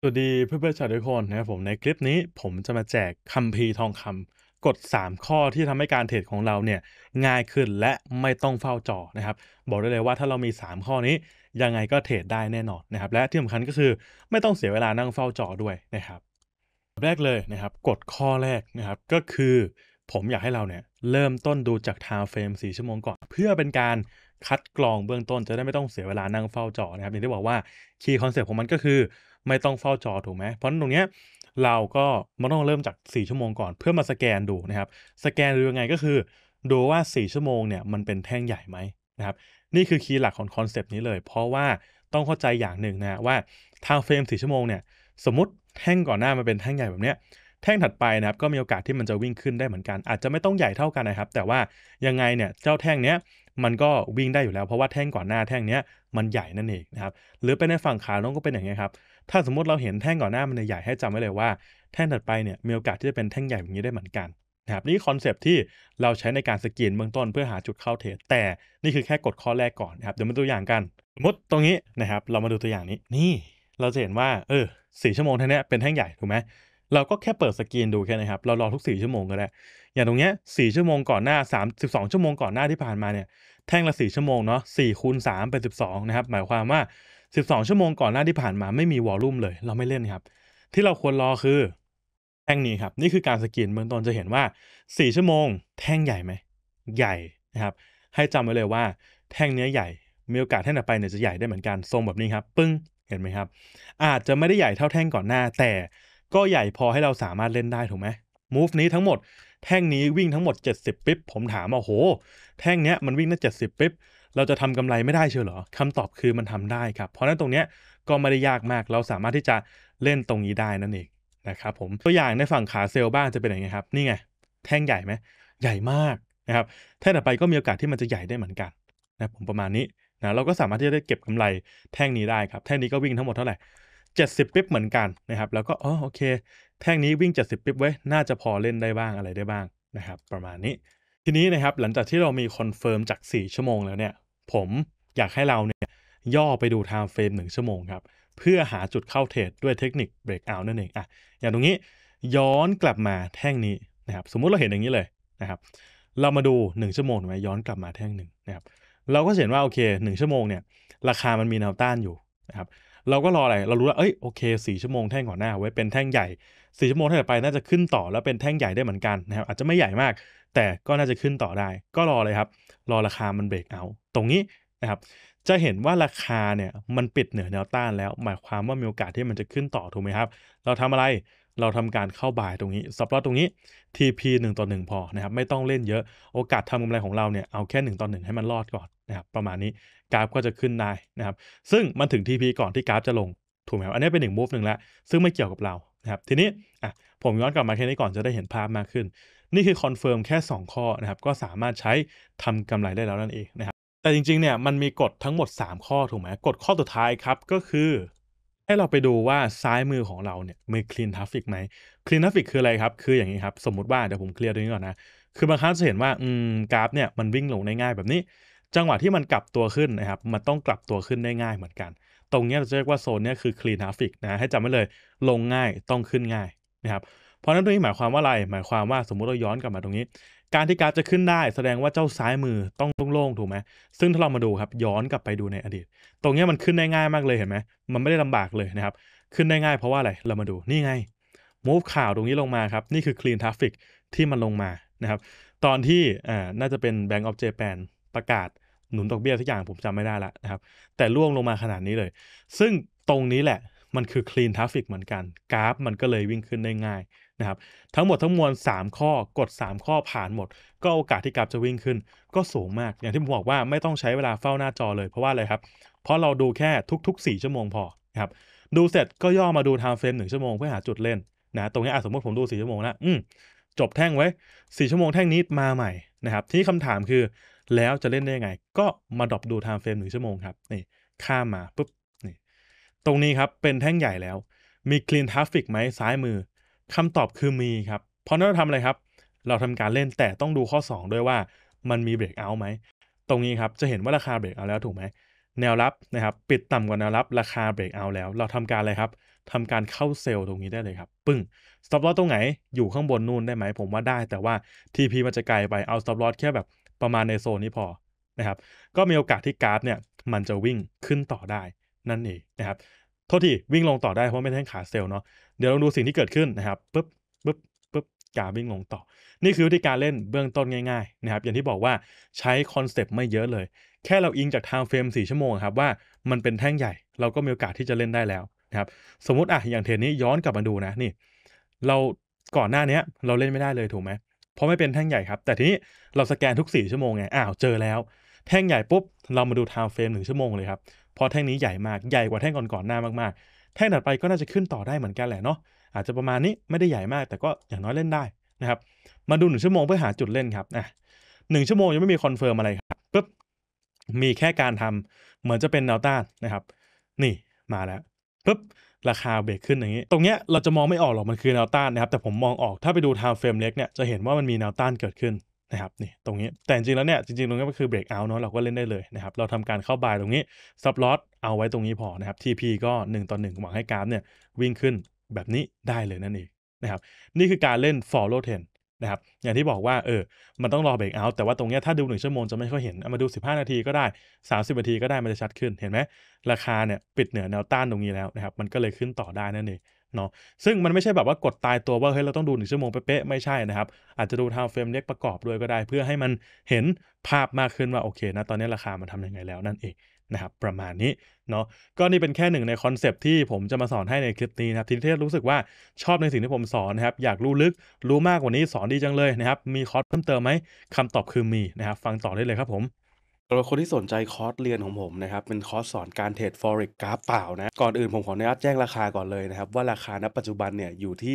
สวัสดีเพื่อนๆชาวทุกคนนะครับผมในคลิปนี้ผมจะมาแจกคัมภีร์ทองคำกฎ3ข้อที่ทำให้การเทรดของเราเนี่ยง่ายขึ้นและไม่ต้องเฝ้าจอนะครับบอกได้เลยว่าถ้าเรามี3ข้อนี้ยังไงก็เทรดได้แน่นอนนะครับและที่สำคัญก็คือไม่ต้องเสียเวลานั่งเฝ้าจอด้วยนะครับแรกเลยนะครับกฎข้อแรกนะครับก็คือผมอยากให้เราเนี่ยเริ่มต้นดูจาก Time Frame 4ชั่วโมงก่อนเพื่อเป็นการคัดกรองเบื้องต้นจะได้ไม่ต้องเสียเวลานั่งเฝ้าจอนะครับอย่างที่บอกว่า Key Concept ของมันก็คือ ไม่ต้องเฝ้าจอถูกไหมเพราะฉะนั้นตรงเนี้ยเราก็มันต้องเริ่มจาก4ชั่วโมงก่อนเพื่อมาสแกนดูนะครับสแกนดูยังไงก็คือดูว่า4ชั่วโมงเนี่ยมันเป็นแท่งใหญ่ไหมนะครับนี่คือคีย์หลักของคอนเซปต์นี้เลยเพราะว่าต้องเข้าใจอย่างหนึ่งนะว่า Time Frame 4ชั่วโมงเนี่ยสมมุติแท่งก่อนหน้ามันเป็นแท่งใหญ่แบบเนี้ยแท่งถัดไปนะครับก็มีโอกาสที่มันจะวิ่งขึ้นได้เหมือนกันอาจจะไม่ต้องใหญ่เท่ากันนะครับแต่ว่ายังไงเนี่ยเจ้าแท่งเนี้ยมันก็วิ่งได้อยู่แล้วเพราะว่าแท่งก่อนหน้าแท่งเนี้ยมันใหญ่นั่นเองนะครับหรือเป็นในฝั่งขาลงก็เป็นอย่างเงี้ยครับ ถ้าสมมุติเราเห็นแท่งก่อนหน้ามันใหญ่ๆให้จำไว้เลยว่าแท่งถัดไปเนี่ยมีโอกาสที่จะเป็นแท่งใหญ่แบบนี้ได้เหมือนกันนะครับนี่คอนเซปต์ที่เราใช้ในการสกรีนเบื้องต้นเพื่อหาจุดเข้าเทรดแต่นี่คือแค่กฎข้อแรกก่อนนะครับเดี๋ยวมาตัวอย่างกันสมมุติตรงนี้นะครับเรามาดูตัวอย่างนี้นี่เราจะเห็นว่า4ชั่วโมงแท่งเนี้ยเป็นแท่งใหญ่ถูกไหมเราก็แค่เปิดสกรีนดูแค่นี้ครับเรารอทุก4ชั่วโมงก็ได้อย่างตรงเนี้ย4ชั่วโมงก่อนหน้า12ชั่วโมงก่อนหน้าที่ผ่านมาเนี่ยแท่งละ4ชั่วโมงเนาะ4คูณ3เป็น12นะครับหมายความว่า 12ชั่วโมงก่อนหน้าที่ผ่านมาไม่มีวอลลุ่มเลยเราไม่เล่นครับที่เราควรรอคือแท่งนี้ครับนี่คือการสกรีนเบื้องต้นจะเห็นว่า4ชั่วโมงแท่งใหญ่ไหมใหญ่นะครับให้จำไว้เลยว่าแท่งเนี้ยใหญ่มีโอกาสแท่งต่อไปเนี่ยจะใหญ่ได้เหมือนกันทรงแบบนี้ครับปึ้งเห็นไหมครับอาจจะไม่ได้ใหญ่เท่าแท่งก่อนหน้าแต่ก็ใหญ่พอให้เราสามารถเล่นได้ถูกไหมมูฟนี้ทั้งหมดแท่งนี้วิ่งทั้งหมด70ปิ๊บผมถามว่าโอ้โฮแท่งเนี้ยมันวิ่งได้70ปิ๊บ เราจะทำกำไรไม่ได้เชียวเหรอคำตอบคือมันทำได้ครับเพราะฉะนั้นตรงเนี้ยก็ไม่ได้ยากมากเราสามารถที่จะเล่นตรงนี้ได้นั่นเองนะครับผมตัวอย่างในฝั่งขาเซลล์บ้างจะเป็นยังไงครับนี่ไงแท่งใหญ่ไหมใหญ่มากนะครับแท่งต่อไปก็มีโอกาสที่มันจะใหญ่ได้เหมือนกันนะครับผมประมาณนี้นะเราก็สามารถที่จะได้เก็บกำไรแท่งนี้ได้ครับแท่งนี้ก็วิ่งทั้งหมดเท่าไร70ปิ๊บเหมือนกันนะครับแล้วก็อ๋อโอเคแท่งนี้วิ่ง70ปิ๊บเว้ยน่าจะพอเล่นได้บ้างอะไรได้บ้างนะครับประมาณนี้ทีนี้นะครับหลังจากที่เรามีคอนเฟิร์มจาก4ชั่วโมงแล้วเนี่ย ผมอยากให้เราเนี่ยย่อไปดู Time Frame 1ชั่วโมงครับเพื่อหาจุดเข้าเทรดด้วยเทคนิค Breakout นั่นเองอะอย่างตรงนี้ย้อนกลับมาแท่งนี้นะครับสมมุติเราเห็นอย่างนี้เลยนะครับเรามาดู1ชั่วโมงถูกไหมย้อนกลับมาแท่งหนึ่งนะครับเราก็จะเห็นว่าโอเค1ชั่วโมงเนี่ยราคามันมีแนวต้านอยู่นะครับเราก็รออะไรเรารู้แล้วเฮ้ยโอเค4ชั่วโมงแท่งก่อนหน้าไว้เป็นแท่งใหญ่4ชั่วโมงแท่งถัดไปน่าจะขึ้นต่อแล้วเป็นแท่งใหญ่ได้เหมือนกันนะครับอาจจะไม่ใหญ่มากแต่ก็น่าจะขึ้นต่อได้ก็รอเลยครับรอราคามันเบรกเอาต์ตรงนี้ นะครับจะเห็นว่าราคาเนี่ยมันปิดเหนือแนวต้านแล้วหมายความว่ามีโอกาสที่มันจะขึ้นต่อถูกไหมครับเราทำอะไรเราทำการเข้า buy ตรงนี้ stop loss ตรงนี้ TP 1/1พอนะครับไม่ต้องเล่นเยอะโอกาสทำกำไรของเราเนี่ยเอาแค่1/1ให้มันรอดก่อนนะครับประมาณนี้กราฟก็จะขึ้นได้นะครับซึ่งมันถึง TP ก่อนที่กราฟจะลงถูกไหมครับอันนี้เป็น1มูฟหนึ่งแล้วซึ่งไม่เกี่ยวกับเรานะครับทีนี้อะผมย้อนกลับมาแค่นี้ก่อนจะได้เห็นภาพมากขึ้นนี่คือคอนเฟิร์มแค่2ข้อนะครับก็สามารถใช้ทำกำไรได้แล้วนั่นเองนะครับ แต่จริงๆเนี่ยมันมีกฎทั้งหมด3ข้อถูกไหมกฎข้อสุดท้ายครับก็คือให้เราไปดูว่าซ้ายมือของเราเนี่ยมี Clean Traffic ไหม Clean Traffic คืออะไรครับคืออย่างงี้ครับสมมุติว่าเดี๋ยวผมเคลียร์ตรงนี้ก่อนนะคือบางครั้งจะเห็นว่ากราฟเนี่ยมันวิ่งลงได้ง่ายแบบนี้จังหวะที่มันกลับตัวขึ้นนะครับมันต้องกลับตัวขึ้นได้ง่ายเหมือนกันตรงเนี้ยเราจะเรียกว่าโซนเนี้ยคือ Clean Traffic นะให้จำไว้เลยลงง่ายต้องขึ้นง่ายนะครับเพราะฉะนั้นตรงนี้หมายความว่าอะไรหมายความว่าสมมุติเราย้อนกลับมาตรงนี้การที่กราฟจะขึ้นได้แสดงว่าเจ้าซ้ายมือต้องโล่งๆถูกไหม ซึ่งถ้าเรามาดูครับย้อนกลับไปดูในอดีตตรงเนี้ยมันขึ้นได้ง่ายมากเลยเห็นไหมมันไม่ได้ลำบากเลยนะครับขึ้นได้ง่ายเพราะว่าอะไรเรามาดูนี่ไงมูฟข่าวตรงนี้ลงมาครับนี่คือ Clean Traffic ที่มันลงมานะครับตอนที่น่าจะเป็น Bank of Japan ประกาศหนุนดอกเบี้ยสักอย่างผมจำไม่ได้แล้วนะครับแต่ร่วงลงมาขนาดนี้เลยซึ่งตรงนี้แหละมันคือ Clean Traffic เหมือนกันกราฟมันก็เลยวิ่งขึ้นได้ง่ายนะครับทั้งหมดทั้งมวล3ข้อกฎ3ข้อผ่านหมดก็โอกาสที่กราฟจะวิ่งขึ้น ก็สูงมากอย่างที่ผมบอกว่าไม่ต้องใช้เวลาเฝ้าหน้าจอเลยเพราะว่าอะไรครับเพราะเราดูแค่ทุกๆ4ชั่วโมงพอนะครับดูเสร็จก็ย่อมาดู Time Frame 1ชั่วโมงเพื่อหาจุดเล่นนะตรงนี้สมมุติผมดู4ชั่วโมงแล้วจบแท่งไว้4ชั่วโมงแท่งนี้มาใหม่นะครับทีนี้คำถามคือแล้วจะเล่นได้ยังไงก็มาดร็อปดู Time Frame 1ชั่วโมงครับนี่ข้ามมาปุ๊บนี่ตรงนี้ครับเป็นแท่งใหญ่แล้วมี Clean Traffic ไหมซ้ายมือคำตอบคือมีครับเพราะนั้นเราทำอะไรครับเราทำการเล่นแต่ต้องดูข้อ2ด้วยว่า มันมีเบรกเอาต์ไหมตรงนี้ครับจะเห็นว่าราคาเบรกเอาต์แล้วถูกไหมแนวรับนะครับปิดต่ำกว่าแนวรับราคาเบรกเอาต์แล้วเราทำการอะไรครับทำการเข้าเซลล์ตรงนี้ได้เลยครับปึ้ง stop loss ตรงไหนอยู่ข้างบนนู่นได้ไหมผมว่าได้แต่ว่า TP มันจะไกลไปเอา stop loss แค่แบบประมาณในโซนนี้พอนะครับก็มีโอกาสที่กราฟเนี่ยมันจะวิ่งขึ้นต่อได้นั่นเองนะครับโทษทีวิ่งลงต่อได้เพราะไม่ใช่ขาเซลล์เนาะเดี๋ยวลองดูสิ่งที่เกิดขึ้นนะครับปึ๊บปึ๊บปึ๊บกราฟวิ่งลงต่อนี่คือวิธีการเล่นเบื้องต้นง่ายๆนะครับอย่างที่บอกว่าใช้คอนเซปต์ไม่เยอะเลยแค่เราอิงจาก time frame 4 ชั่วโมงอะครับว่ามันเป็นแท่งใหญ่เราก็มีโอกาสที่จะเล่นได้แล้วนะครับสมมุติอะอย่างเทรดนี้ย้อนกลับมาดูนะนี่เราก่อนหน้าเนี้ยเราเล่นไม่ได้เลยถูกไหมเพราะไม่เป็นแท่งใหญ่ครับแต่ทีนี้เราสแกนทุก4ชั่วโมงไงอ้าวเจอแล้วแท่งใหญ่ปุ๊บเรามาดู time frame 1 ชั่วโมงเลยครับเพราะแท่งนี้ใหญ่มากใหญ่กว่าแท่งก่อนๆหน้ามากๆแท่งถัดไปก็น่าจะขึ้นต่อได้เหมือนกันแหละเนาะอาจจะประมาณนี้ไม่ได้ใหญ่มากแต่ก็อย่างน้อยเล่นได้นะครับมาดู1ชั่วโมงเพื่อหาจุดเล่นครับ1ชั่วโมงยังไม่มีคอนเฟิร์มอะไรครับปุ๊บมีแค่การทำเหมือนจะเป็นแนวต้านนะครับนี่มาแล้วปุ๊บราคาเบรกขึ้นอย่างงี้ตรงเนี้ยเราจะมองไม่ออกหรอกมันคือแนวต้านนะครับแต่ผมมองออกถ้าไปดู time frame เล็กเนี่ยจะเห็นว่ามันมีแนวต้านเกิดขึ้นนะครับนี่ตรงนี้แต่จริงๆแล้วเนี่ยจริงๆตรงนี้มันคือเบรกเอาต์เนาะเราก็เล่นได้เลยนะครับเราทำการเข้า buy ตรงนี้ stop loss เอาไว้ตรงนี้พอนะครับ TP ก็1:1หวังให้กราฟเนี่ยวิ่งขึ้นแบบนี้ได้เลยนั่นเองนะครับนี่คือการเล่น follow trend นะครับอย่างที่บอกว่ามันต้องรอเบรกเอาต์แต่ว่าตรงเนี้ยถ้าดู1ชั่วโมงจะไม่ค่อยเห็นมาดู15นาทีก็ได้30นาทีก็ได้มันจะชัดขึ้นเห็นไหมราคาเนี่ยปิดเหนือแนวต้านตรงนี้แล้วนะครับมันก็เลยขึ้นต่อได้นั่นเองเนาะซึ่งมันไม่ใช่แบบว่ากดตายตัวว่าเฮ้ยเราต้องดู1ชั่วโมงเป๊ะๆไม่ใช่นะครับอาจจะดู time frame เล็กประกอบด้วยก็ได้เพื่อให้มันเห็นภาพมากขึ้นว่าโอเคณตอนนี้ราคามันทำยังไงแล้วนั่นเองนะครับประมาณนี้เนาะก็นี่เป็นแค่หนึ่งในคอนเซปต์ที่ผมจะมาสอนให้ในคลิปนี้นะครับทีนี้ถ้ารู้สึกว่าชอบในสิ่งที่ผมสอนนะครับอยากรู้ลึกรู้มากกว่านี้สอนดีจังเลยนะครับมีคอร์สเพิ่มเติมไหมคำตอบคือมีนะครับฟังต่อได้เลยครับผมสำหรับคนที่สนใจคอร์สเรียนของผมนะครับเป็นคอร์สสอนการเทรด Forex กราฟเปล่านะก่อนอื่นผมขออนุญาตแจ้งราคาก่อนเลยนะครับว่าราคาณปัจจุบันเนี่ยอยู่ที่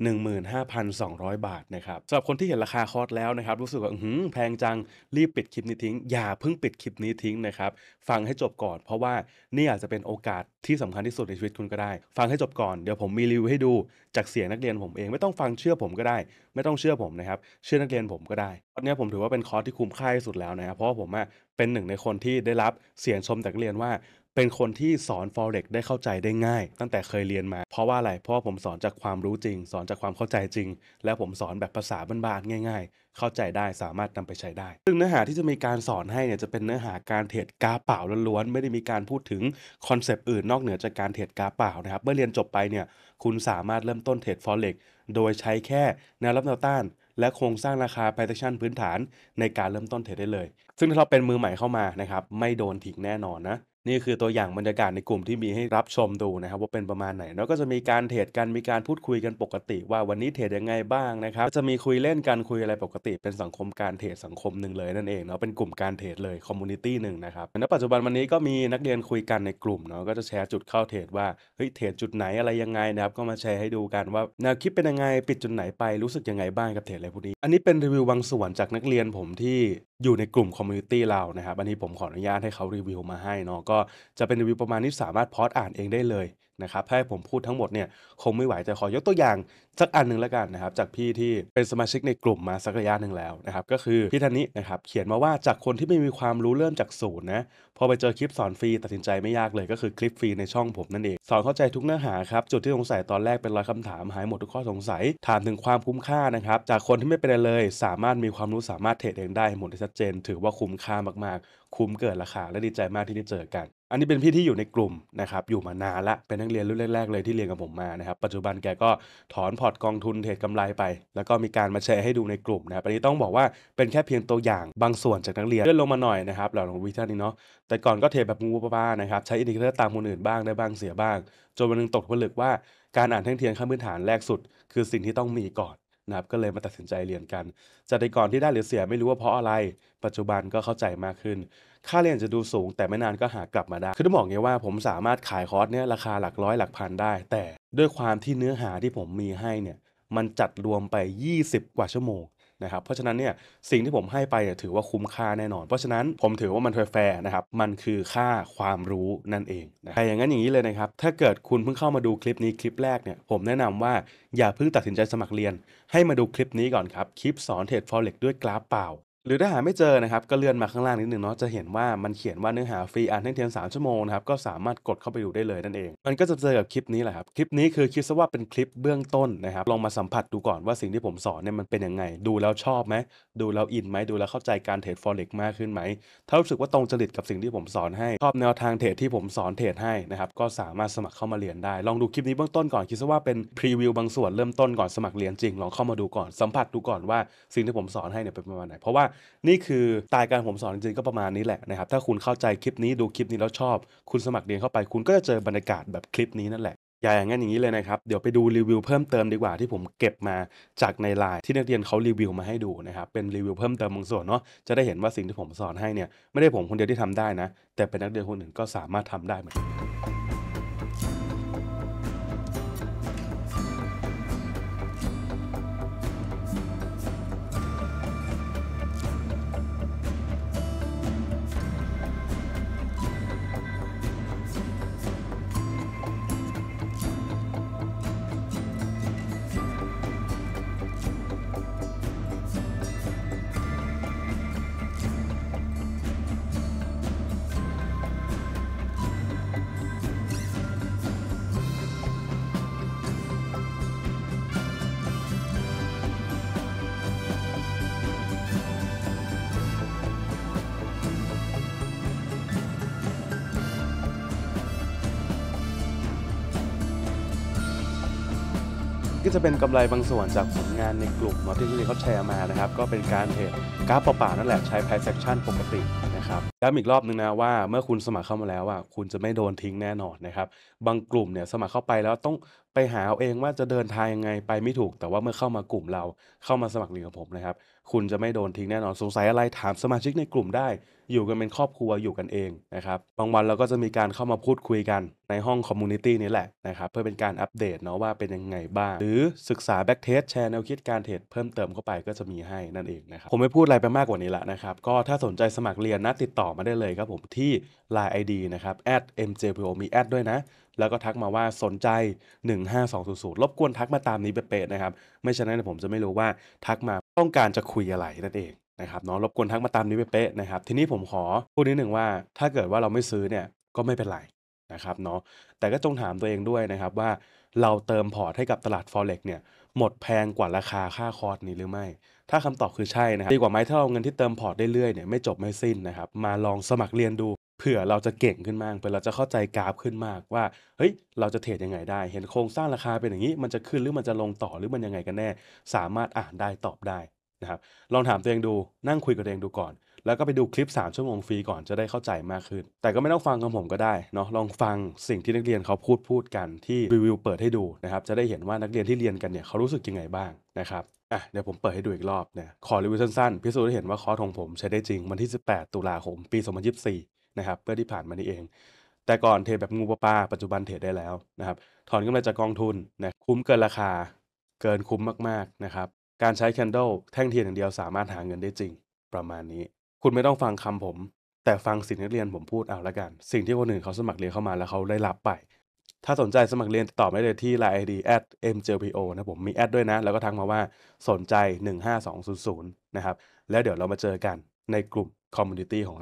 15,200 บาทนะครับสำหรับคนที่เห็นราคาคอร์สแล้วนะครับรู้สึกว่าแพงจังรีบปิดคลิปนี้ทิ้งอย่าเพิ่งปิดคลิปนี้ทิ้งนะครับฟังให้จบก่อนเพราะว่านี่อาจจะเป็นโอกาสที่สำคัญที่สุดในชีวิตคุณก็ได้ฟังให้จบก่อนเดี๋ยวผมมีรีวิวให้ดูจากเสียงนักเรียนผมเองไม่ต้องฟังเชื่อผมก็ได้ไม่ต้องเชื่อผมนะครับเชื่อนักเรียนผมก็ได้ตอนนี้ผมถือว่าเป็นคอร์สที่คุ้มค่าที่สุดแล้วนะครับเพราะว่าผมเป็นหนึ่งในคนที่ได้รับเสียงชมจากนักเรียนว่าเป็นคนที่สอน Forex ได้เข้าใจได้ง่ายตั้งแต่เคยเรียนมาเพราะว่าอะไรเพราะว่าผมสอนจากความรู้จริงสอนจากความเข้าใจจริงแล้วผมสอนแบบภาษาบ้านๆง่ายๆเข้าใจได้สามารถนำไปใช้ได้ซึ่งเนื้อหาที่จะมีการสอนให้เนี่ยจะเป็นเนื้อหาการเทรดกราฟเปล่าล้วนๆไม่ได้มีการพูดถึงคอนเซปต์อื่นนอกเหนือจากการเทรดกราฟเปล่านะครับเมื่อเรียนจบไปเนี่ยคุณสามารถเริ่มต้นเทรด Forex โดยใช้แค่แนวรับแนวต้านและโครงสร้างราคา Price Action พื้นฐานในการเริ่มต้นเทรดได้เลย ซึ่งถ้าเราเป็นมือใหม่เข้ามานะครับไม่โดนทิ้งแน่นอนนะนี่คือตัวอย่างบรรยากาศในกลุ่มที่มีให้รับชมดูนะครับว่าเป็นประมาณไหนแล้วก็จะมีการเทรดกันมีการพูดคุยกันปกติว่าวันนี้เทรดยังไงบ้างนะครับก็จะมีคุยเล่นกันคุยอะไรปกติเป็นสังคมการเทรดสังคมหนึ่งเลยนั่นเองเนาะเป็นกลุ่มการเทรดเลยคอมมูนิตี้หนึ่งนะครับณปัจจุบันวันนี้ก็มีนักเรียนคุยกันในกลุ่มเนาะก็จะแชร์จุดเข้าเทรดว่าเฮ้ยเทรดจุดไหนอะไรยังไงนะครับก็มาแชร์ให้ดูกันว่าแนวคิดเป็นยังไงปิดจุดไหนไปรู้สึกยังไงบ้างกับเทรดอะไรพวกนี้อันนี้เป็นรีวิวบางส่วนจากนักเรียนผมที่อยู่ในกลุ่มคอมมูนิตี้เรานะครับอันนี้ผมขออนุญาตให้เขารีวิวมาให้เนาะก็จะเป็นรีวิวประมาณนี้สามารถพอสอ่านเองได้เลยนะครับถ้าให้ผมพูดทั้งหมดเนี่ยคงไม่ไหวแต่ขอยกตัวอย่างสักอันหนึ่งแล้วกันนะครับจากพี่ที่เป็นสมาชิกในกลุ่มมาสักระยะหนึ่งแล้วนะครับก็คือพี่ท่านนี้นะครับเขียนมาว่าจากคนที่ไม่มีความรู้เริ่มจากศูนย์นะพอไปเจอคลิปสอนฟรีตัดสินใจไม่ยากเลยก็คือคลิปฟรีในช่องผมนั่นเองสอนเข้าใจทุกเนื้อหาครับจุดที่สงสัยตอนแรกเป็นร้อยคำถามหายหมดทุกข้อสงสัยถามถึงความคุ้มค่านะครับจากคนที่ไม่เป็นอะไรเลยสามารถมีความรู้สามารถเทรดเองได้หมดได้ชัดเจนถือว่าคุ้มค่ามากๆคุ้มเกินราคาและดีใจมากที่ได้เจอกันอันนี้เป็นพี่ที่อยู่ในกลุ่มนะครับอยู่มานานละเป็นนักเรียนรุ่นแรกๆเลยที่เรียนกับผมมานะครับปัจจุบันแกก็ถอนพอร์ตกองทุนเทรดกำไรไปแล้วก็มีการมาแชร์ให้ดูในกลุ่มนะครับอันนี้ต้องบอกว่าเป็นแค่เพียงตัวอย่างบางส่วนจากนักเรียนเลื่อนลงมาหน่อยนะครับเหล่าของวิชานี้เนาะแต่ก่อนก็เทรดแบบงูป้าๆนะครับใช้อินดิเคเตอร์ตามคนอื่นบ้างได้บ้างเสียบ้างจนวันหนึงตกผลึกว่าการอ่านแท่งเทียนขั้นพื้นฐานแรกสุดคือสิ่งที่ต้องมีก่อนนะครับก็เลยมาตัดสินใจเรียนกันจากแต่ก่อนที่ได้หรือเสียไม่รู้ว่าเพราะอะไรปัจจุบันก็เข้าใจมากขึ้นค่าเรียนจะดูสูงแต่ไม่นานก็หากลับมาได้คือต้องบอกงี้ว่าผมสามารถขายคอร์สเนี่ยราคาหลักร้อยหลักพันได้แต่ด้วยความที่เนื้อหาที่ผมมีให้เนี่ยมันจัดรวมไป20กว่าชั่วโมงนะครับเพราะฉะนั้นเนี่ยสิ่งที่ผมให้ไปเนี่ยถือว่าคุ้มค่าแน่นอนเพราะฉะนั้นผมถือว่ามันแฟร์ๆนะครับมันคือค่าความรู้นั่นเองนะแต่อย่างนั้นอย่างนี้เลยนะครับถ้าเกิดคุณเพิ่งเข้ามาดูคลิปนี้คลิปแรกเนี่ยผมแนะนำว่าอย่าเพิ่งตัดสินใจสมัครเรียนให้มาดูคลิปนี้ก่อนครับคลิปสอนเทรด Forex ด้วยกราฟเปล่าหรือถ้าหาไม่เจอนะครับก็เลื่อนมาข้างล่างนิดหนึ่งเนาะจะเห็นว่ามันเขียนว่าเนื้อหาฟรีอ่านให้เทียน3ชั่วโมงนะครับก็สามารถกดเข้าไปดูได้เลยนั่นเองมันก็จะเจอกับคลิปนี้แหละครับคลิปนี้คือคิดซะว่าเป็นคลิปเบื้องต้นนะครับลองมาสัมผัสดูก่อนว่าสิ่งที่ผมสอนเนี่ยมันเป็นยังไงดูแล้วชอบไหมดูแล้วอินไหมดูแล้วเข้าใจการเทรด Forex มากขึ้นไหมถ้ารู้สึกว่าตรงจริตกับสิ่งที่ผมสอนให้ชอบแนวทางเทรดที่ผมสอนเทรดให้นะครับก็สามารถสมัครเข้ามาเรียนได้ลองดูคลิปนี้เบื้องต้นก่อนคิดซะว่าเป็นพรีวิวบางส่วนเริ่มต้นก่อนสมัครเรียนจริงลองเข้ามาดูก่อนสัมผัสดูก่อนว่าสิ่งที่ผมสอนให้เนี่ยเป็นประมาณไหนเพราะว่านี่คือสไตล์การผมสอนจริงๆก็ประมาณนี้แหละนะครับถ้าคุณเข้าใจคลิปนี้ดูคลิปนี้แล้วชอบคุณสมัครเรียนเข้าไปคุณก็จะเจอบรรยากาศแบบคลิปนี้นั่นแหละอย่าอย่างงั้นอย่างนี้เลยนะครับเดี๋ยวไปดูรีวิวเพิ่มเติมดีกว่าที่ผมเก็บมาจากใน LINE ที่นักเรียนเขารีวิวมาให้ดูนะครับเป็นรีวิวเพิ่มเติมบางส่วนเนาะจะได้เห็นว่าสิ่งที่ผมสอนให้เนี่ยไม่ได้ผมคนเดียวที่ทำได้นะแต่เป็นนักเรียนคนอื่นก็สามารถทำได้เหมือนกัน ก็จะเป็นกำไรบางส่วนจากผลงานในกลุ่มเนาะที่เขาแชร์มานะครับก็เป็นการเทรดกราฟเปล่าๆนั่นแหละใช้ price action ปกตินะครับย้ำอีกรอบหนึ่งนะว่าเมื่อคุณสมัครเข้ามาแล้วอะคุณจะไม่โดนทิ้งแน่นอนนะครับบางกลุ่มเนี่ยสมัครเข้าไปแล้วต้องไปหาเอาเองว่าจะเดินทางยังไงไปไม่ถูกแต่ว่าเมื่อเข้ามากลุ่มเราเข้ามาสมัครเรียนกับผมนะครับคุณจะไม่โดนทิ้งแน่นอนสงสัยอะไรถามสมาชิกในกลุ่มได้อยู่กันเป็นครอบครัวอยู่กันเองนะครับบางวันเราก็จะมีการเข้ามาพูดคุยกันในห้องคอมมูนิตี้นี้แหละนะครับเพื่อเป็นการอัปเดตเนาะว่าเป็นยังไงบ้างหรือศึกษาแบ็กเทสแชร์แนวคิดการเทรดเพิ่มเติมเข้าไปก็จะมีให้นั่นเองนะครับผมไม่พูดอะไรไปมากกว่านี้ละนะครับก็ถ้าสนใจสมัครเรียนนะติดต่อมาได้เลยครับผมที่ Line ID นะครับ @mjpo มีแอดด้วยนะแล้วก็ทักมาว่าสนใจ15200รบกวนทักมาตามนี้เป๊ะๆนะครับไม่ฉะนั้นเนยผมจะไม่รู้ว่าทักมาต้องการจะคุยอะไรนั่นเองนะครับเนาะรบกวนทักมาตามนี้เป๊ะๆนะครับทีนี้ผมขอพูดนิดหนึ่งว่าถ้าเกิดว่าเราไม่ซื้อเนี่ยก็ไม่เป็นไรนะครับเนาะแต่ก็จงถามตัวเองด้วยนะครับว่าเราเติมพอร์ตให้กับตลาด Forex เนี่ยหมดแพงกว่าราคาค่าคอร์สนี้หรือไม่ถ้าคำตอบคือใช่นะครับดีกว่าไหมถ้าเอาเงินที่เติมพอร์ตเรื่อยๆเนี่ยไม่จบไม่สิ้นนะครับมาลองสมัครเรียนดูเผื่อเราจะเก่งขึ้นมากเผื่อเราจะเข้าใจกราฟขึ้นมากว่าเฮ้ยเราจะเทรดยังไงได้เห็นโครงสร้างราคาเป็นอย่างงี้มันจะขึ้นหรือมันจะลงต่อหรือมันยังไงกันแน่สามารถอ่านได้ตอบได้นะครับลองถามตัวเองดูนั่งคุยกับตัวเองดูก่อนแล้วก็ไปดูคลิป3ชั่วโมงฟรีก่อนจะได้เข้าใจมากขึ้นแต่ก็ไม่ต้องฟังของผมก็ได้เนาะลองฟังสิ่งที่นักเรียนเขาพูดกันที่รีวิวเปิดให้ดูนะครับจะได้เห็นว่านักเรียนที่เรียนกันเนี่ยเขารู้สึกยังไงบ้างนะครับเดี๋ยวผมเปิดให้ดูอีกรอบเนี่ยขอรีวิวสั้นๆพิสูจน์ให้เห็นว่าคอร์สของผมใช้ได้จริงวันที่18ตุลาคมปี2024นะครับเมื่อที่ผ่านมานี้เองแต่ก่อนเทรดแบบงูปลาปัจจุบันเทรดได้แล้วนะครับถอนกำไรจากกองทุนนะคุ้มเกินราคาเกินคุ้มมากๆนะครับการใช้ Candle แท่งเทียนอย่างเดียวสามารถหาเงินได้จริงประมาณนี้ คุณไม่ต้องฟังคำผมแต่ฟังสิ่งที่นักเรียนผมพูดเอาละกันสิ่งที่คนอื่นเขาสมัครเรียนเข้ามาแล้วเขาได้รับไปถ้าสนใจสมัครเรียนติดต่อได้เลยที่ Line ID @mjpo นะผมมีแอดด้วยนะแล้วก็ทักมาว่าสนใจ15200นะครับแล้วเดี๋ยวเรามาเจอกันในกลุ่มคอมมูนิตีของเรา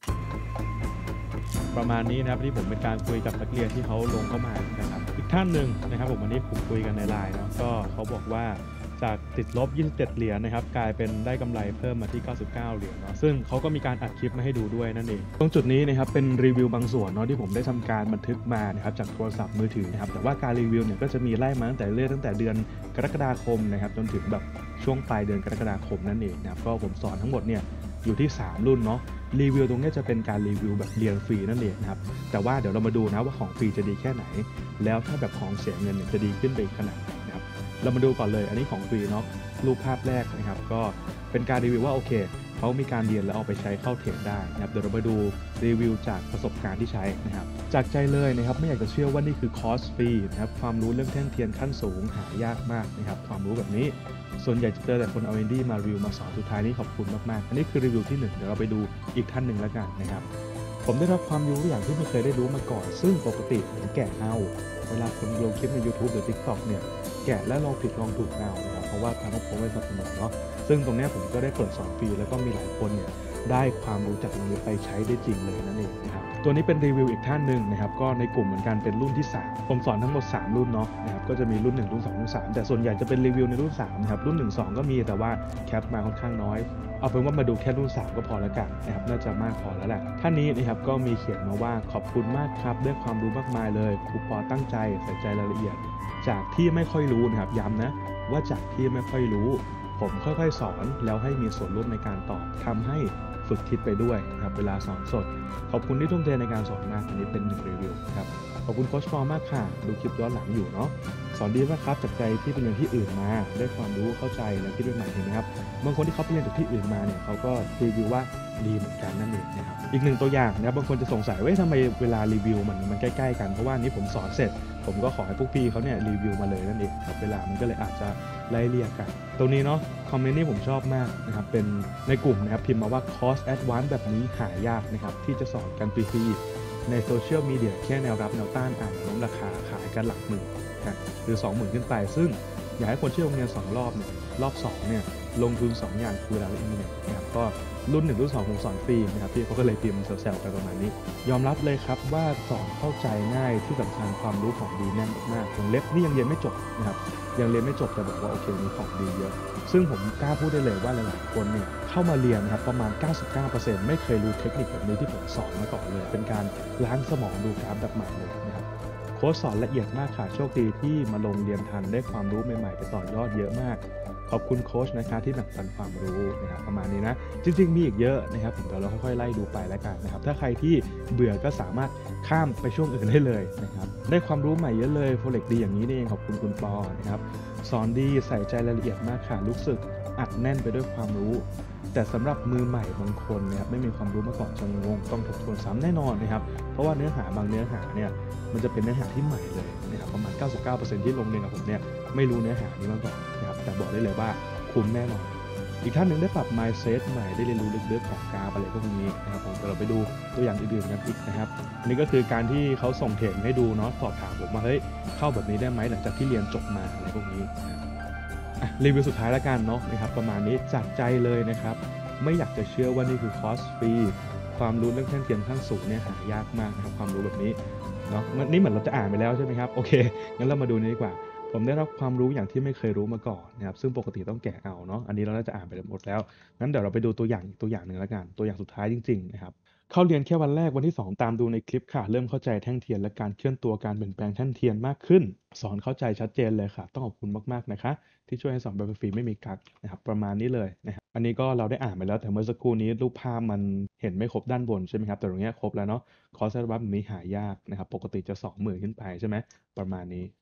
ประมาณนี้นะครับที่ผมเป็นการคุยกับนักเรียนที่เขาลงเข้ามานะครับอีกท่านหนึ่งนะครับผมวันนี้ผมคุยกันในไลน์เนาะก็เขาบอกว่าจากติดลบ27เหรียญนะครับกลายเป็นได้กำไรเพิ่มมาที่99เหรียญเนาะซึ่งเขาก็มีการอัดคลิปมาให้ดูด้วยนั่นเองตรงจุดนี้นะครับเป็นรีวิวบางส่วนเนาะที่ผมได้ทำการบันทึกมานะครับจากโทรศัพท์มือถือนะครับแต่ว่าการรีวิวเนี่ยก็จะมีไล่มาตั้งแต่เดือนกรกฎาคมนะครับจนถึงแบบช่วงปลายเดือนกรกฎาคมนั่นเองนะครับก็ผมสอนทั้งหมดเนี่ยอยู่ที่3รุ่นเนาะรีวิวตรงนี้จะเป็นการรีวิวแบบเรียนฟรีนั่นเองนะครับแต่ว่าเดี๋ยวเรามาดูนะว่าของฟรีจะดีแค่ไหนแล้วถ้าแบบของเสียเงินเนี่ยจะดีขึ้นไปขนาดไหนนะครับเรามาดูก่อนเลยอันนี้ของฟรีเนาะรูปภาพแรกนะครับก็เป็นการรีวิวว่าโอเคเขามีการเรียนแล้วเอาไปใช้เข้าเทรดได้นะครับเดี๋ยวเรามาดูรีวิวจากประสบการณ์ที่ใช้นะครับจากใจเลยนะครับไม่อยากจะเชื่อว่านี่คือคอร์สฟรีนะครับความรู้เรื่องแท่งเทียนขั้นสูงหายากมากนะครับความรู้แบบนี้ส่วนใหญ่จะเจอแต่คนเอาอินดี้มารีวิวมาสอนสุดท้ายนี้ขอบคุณมากๆอันนี้คือรีวิวที่1เดี๋ยวเราไปดูอีกท่านหนึ่งแล้วกันนะครับผมได้รับความรู้อย่างที่ไม่เคยได้รู้มาก่อนซึ่งปกติผมแกะเอาเวลาคนลงคลิปในยูทูบหรือ TikTok เนี่ยแกะและลองผิดลองถูกเอานะครับเพราะว่าทางผมไม่สนับสนุนเนาะซึ่งตรงเนี้ยผมก็ได้เปิดสอนฟรีแล้วก็มีหลายคนเนี่ยได้ความรู้จากตรงนี้ไปใช้ได้จริงเลยนั่นเองนะครับตัวนี้เป็นรีวิวอีกท่านหนึ่งนะครับก็ในกลุ่มเหมือนกันเป็นรุ่นที่3ผมสอนทั้งหมด3รุ่นเนาะนะครับก็จะมีรุ่น1รุ่น2รุ่น3แต่ส่วนใหญ่จะเป็นรีวิวในรุ่น3นะครับรุ่น1 2ก็มีแต่ว่าแคปมาค่อนข้างน้อยเอาเป็นว่ามาดูแค่รุ่น3ก็พอแล้วกันนะครับน่าจะมากพอแล้วแหละท่านนี้นะครับก็มีเขียนมาว่าขอบคุณมากครับได้ความรู้มากมายเลยครูปอตั้งใจใส่ใจรายละเอียดจากที่ไม่ค่อยรู้นะครับย้ำนะว่าจากที่ไม่ค่อยรู้ผมค่อยๆสอนแล้วให้มีส่วนร่วมในการตอบทำให้ฝึกคิดไปด้วยนะครับเวลาสอนสดขอบคุณที่ทุ่มเทในการสอนมากอันนี้เป็น1รีวิวนะครับขอบคุณโค้ชปอมากค่ะดูคลิปย้อนหลังอยู่เนาะสอนดีมากครับจากใจที่ไปเรียนที่อื่นมาได้ความรู้เข้าใจและคิดใหม่ๆเห็นไหมครับบางคนที่เขาไปเรียนจากที่อื่นมาเนี่ยเขาก็รีวิวว่าดีเหมือนกันนั่นเองนะครับอีก1ตัวอย่างนะครับบางคนจะสงสัยว่าทำไมเวลารีวิวมันใกล้ๆกันเพราะว่านี้ผมสอนเสร็จผมก็ขอให้พวกพี่เขาเนี่ยรีวิวมาเลยนั่นเองครับเวลามันก็เลยอาจจะไล่เลี่ยกันตรงนี้เนาะคอมเมนต์นี้ผมชอบมากนะครับเป็นในกลุ่มนะครับพิมพ์มาว่าคอร์สแอดวานซ์แบบนี้หายากนะครับที่จะสอนกันฟรีๆในโซเชียลมีเดียแค่แนวรับแนวต้านอ่านล้มราคาขายกันหลักหมื่นนะหรือ 20,000 ขึ้นไปซึ่งอยากให้คนที่ลงเรียน2รอบเนี่ยรอบ2เนี่ยลงทุน2อย่างคือเวลาและอินเทอร์เน็ตนะครับก็รุ่น1รุ่น2ผมสอนฟรีนะครับพี่เขาก็เลยพิมพ์แซวๆกันประมาณนี้ยอมรับเลยครับว่าสอนเข้าใจง่ายที่สำคัญความรู้ของดีแน่นมากๆวงเล็บนี่ยังเรียนไม่จบนะครับยังเรียนไม่จบแต่บอกว่าโอเคมีของดีเยอะซึ่งผมกล้าพูดได้เลยว่าหลายๆคนเนี่ยเข้ามาเรียนนะครับประมาณ 99% ไม่เคยรู้เทคนิคแบบนี้ที่ผมสอนมาก่อนเลยเป็นการล้างสมองดูกราฟแบบใหม่เลยนะครับโค้ชสอนละเอียดมากค่ะโชคดีที่มาลงเรียนทันได้ความรู้ใหม่ๆไปต่อยอดเยอะมากขอบคุณโค้ชนะคะที่แบ่งปันความรู้นะครับประมาณนี้นะจริงๆมีอีกเยอะนะครับผมเดี๋ยวเราค่อยๆไล่ดูไปแล้วกันนะครับถ้าใครที่เบื่อก็สามารถข้ามไปช่วงอื่นได้เลยนะครับได้ความรู้ใหม่เยอะเลย Forex ดีอย่างนี้นี่เองขอบคุณคุณปอนะครับสอนดีใส่ใจรายละเอียดมากค่ะรู้สึกอัดแน่นไปด้วยความรู้แต่สำหรับมือใหม่บางคนนะครับไม่มีความรู้มาก่อนจะงงต้องทบทวนซ้ำแน่นอนนะครับเพราะว่าเนื้อหาบางเนื้อหาเนี่ยมันจะเป็นเนื้อหาที่ใหม่เลยนะครับประมาณ 99% ที่ลงเรียนกับผมเนี่ยไม่รู้เนื้อหานี้มาก่อนนะครับแต่บอกได้เลยว่าคุ้มแน่นอนอีกท่านหนึ่งได้ปรับ mindset ใหม่ได้เรียนรู้ลึกๆของกราฟอะไรพวกนี้นะครับผมเดี๋ยวเราไปดูตัวอย่างอื่นๆกันอีกนะครับอันนี้ก็คือการที่เขาส่งเทรดให้ดูเนาะสอบถามผมว่าเฮ้ยเข้าแบบนี้ได้ไหมหลังจากที่เรียนจบมาอะไรพวกนี้รีวิวสุดท้ายแล้วกันเนาะนะครับประมาณนี้จากใจเลยนะครับไม่อยากจะเชื่อว่านี่คือคอร์สฟรีความรู้เรื่องแท่นเทียมขั้นสูงเนี่ยหายากมากนะครับความรู้แบบนี้เนาะนี่เหมือนเราจะอ่านไปแล้วใช่ไหมครับโอเคงั้นเรามาดูนี้ดีกว่าผมได้รับความรู้อย่างที่ไม่เคยรู้มาก่อนนะครับซึ่งปกติต้องแกะเอาเนาะอันนี้เราน่าจะอ่านไปหมดแล้วงั้นเดี๋ยวเราไปดูตัวอย่างอีกตัวอย่างหนึ่งแล้วกันตัวอย่างสุดท้ายจริงๆนะครับเข้าเรียนแค่วันแรกวันที่2ตามดูในคลิปค่ะเริ่มเข้าใจแท่งเทียนและการเคลื่อนตัวการเปลี่ยนแปลงแท่งเทียนมากขึ้นสอนเข้าใจชัดเจนเลยค่ะต้องขอบคุณมากๆนะคะที่ช่วยให้สอนแบบฟรีไม่มีกั๊กนะครับประมาณนี้เลยนะครับอันนี้ก็เราได้อ่านไปแล้วแต่เมื่อสักครู่นี้รูปภาพมันเห็นไม่ครบด้านบนใช่ไหมครับแต่ตรงเนี้ยครบแล้วเนาะคอร์สแอดวานซ์แบบนี้หายากนะครับปกติจะ 20,000 ขึ้นไปใช่ไหมประมาณนี้